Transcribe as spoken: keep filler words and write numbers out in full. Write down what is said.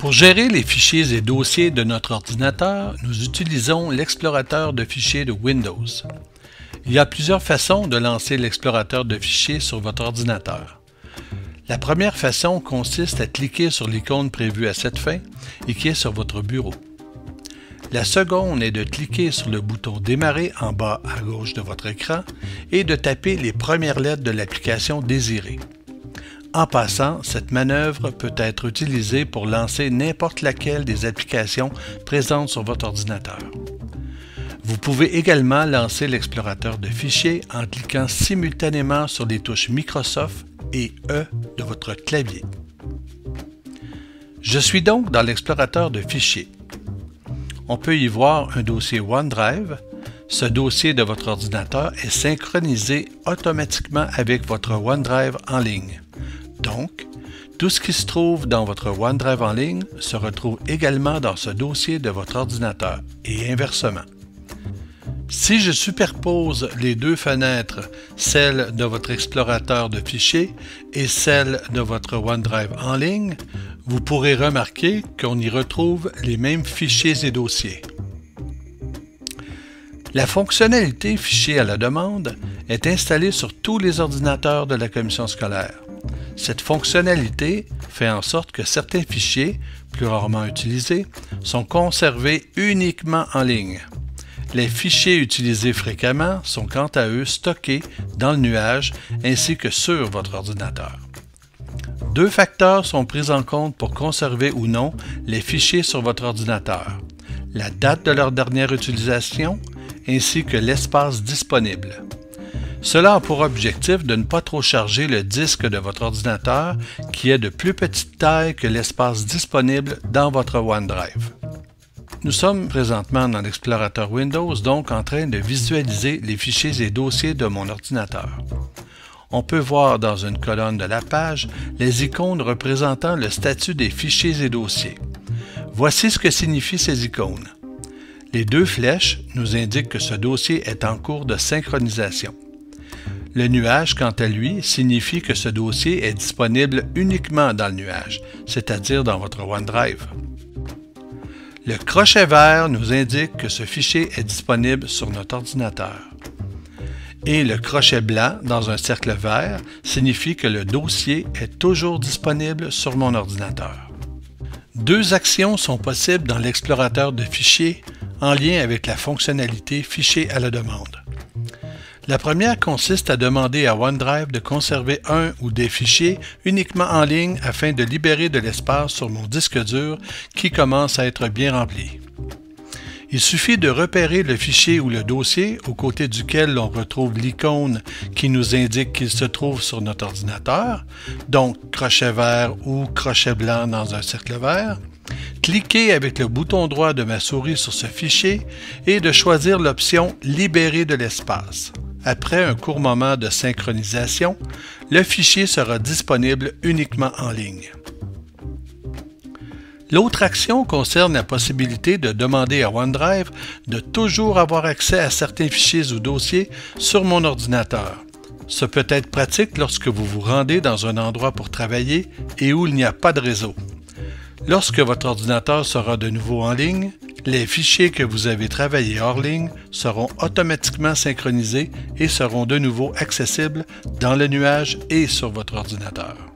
Pour gérer les fichiers et dossiers de notre ordinateur, nous utilisons l'explorateur de fichiers de Windows. Il y a plusieurs façons de lancer l'explorateur de fichiers sur votre ordinateur. La première façon consiste à cliquer sur l'icône prévue à cette fin et qui est sur votre bureau. La seconde est de cliquer sur le bouton Démarrer en bas à gauche de votre écran et de taper les premières lettres de l'application désirée. En passant, cette manœuvre peut être utilisée pour lancer n'importe laquelle des applications présentes sur votre ordinateur. Vous pouvez également lancer l'explorateur de fichiers en cliquant simultanément sur les touches Microsoft et E de votre clavier. Je suis donc dans l'explorateur de fichiers. On peut y voir un dossier OneDrive. Ce dossier de votre ordinateur est synchronisé automatiquement avec votre OneDrive en ligne. Donc, tout ce qui se trouve dans votre OneDrive en ligne se retrouve également dans ce dossier de votre ordinateur et inversement. Si je superpose les deux fenêtres, celle de votre explorateur de fichiers et celle de votre OneDrive en ligne, vous pourrez remarquer qu'on y retrouve les mêmes fichiers et dossiers. La fonctionnalité Fichiers à la demande est installée sur tous les ordinateurs de la commission scolaire. Cette fonctionnalité fait en sorte que certains fichiers, plus rarement utilisés, sont conservés uniquement en ligne. Les fichiers utilisés fréquemment sont quant à eux stockés dans le nuage ainsi que sur votre ordinateur. Deux facteurs sont pris en compte pour conserver ou non les fichiers sur votre ordinateur: la date de leur dernière utilisation ainsi que l'espace disponible. Cela a pour objectif de ne pas trop charger le disque de votre ordinateur qui est de plus petite taille que l'espace disponible dans votre OneDrive. Nous sommes présentement dans l'explorateur Windows, donc en train de visualiser les fichiers et dossiers de mon ordinateur. On peut voir dans une colonne de la page les icônes représentant le statut des fichiers et dossiers. Voici ce que signifient ces icônes. Les deux flèches nous indiquent que ce dossier est en cours de synchronisation. Le nuage, quant à lui, signifie que ce dossier est disponible uniquement dans le nuage, c'est-à-dire dans votre OneDrive. Le crochet vert nous indique que ce fichier est disponible sur notre ordinateur. Et le crochet blanc dans un cercle vert signifie que le dossier est toujours disponible sur mon ordinateur. Deux actions sont possibles dans l'explorateur de fichiers en lien avec la fonctionnalité Fichiers à la demande. La première consiste à demander à OneDrive de conserver un ou des fichiers uniquement en ligne afin de libérer de l'espace sur mon disque dur qui commence à être bien rempli. Il suffit de repérer le fichier ou le dossier aux côtés duquel l'on retrouve l'icône qui nous indique qu'il se trouve sur notre ordinateur, donc crochet vert ou crochet blanc dans un cercle vert, cliquer avec le bouton droit de ma souris sur ce fichier et de choisir l'option « Libérer de l'espace ». Après un court moment de synchronisation, le fichier sera disponible uniquement en ligne. L'autre action concerne la possibilité de demander à OneDrive de toujours avoir accès à certains fichiers ou dossiers sur mon ordinateur. Ce peut être pratique lorsque vous vous rendez dans un endroit pour travailler et où il n'y a pas de réseau. Lorsque votre ordinateur sera de nouveau en ligne, les fichiers que vous avez travaillés hors ligne seront automatiquement synchronisés et seront de nouveau accessibles dans le nuage et sur votre ordinateur.